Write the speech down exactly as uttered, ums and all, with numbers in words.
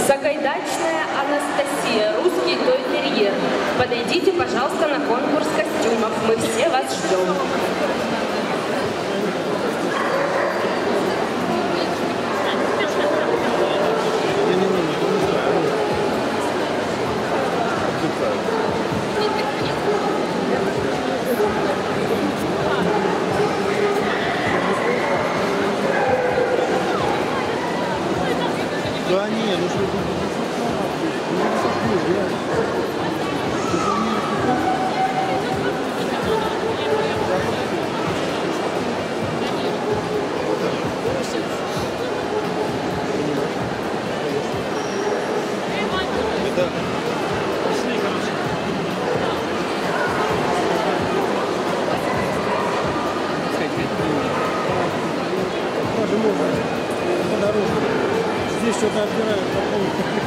Сагайдачная Анастасия, русский той-терьер. Подойдите, пожалуйста, на конкурс костюмов. Мы все вас ждем. Да не, ну что ты... Это... Пошли, короче. Даже можно подороже. Здесь что-то отбирают по полу.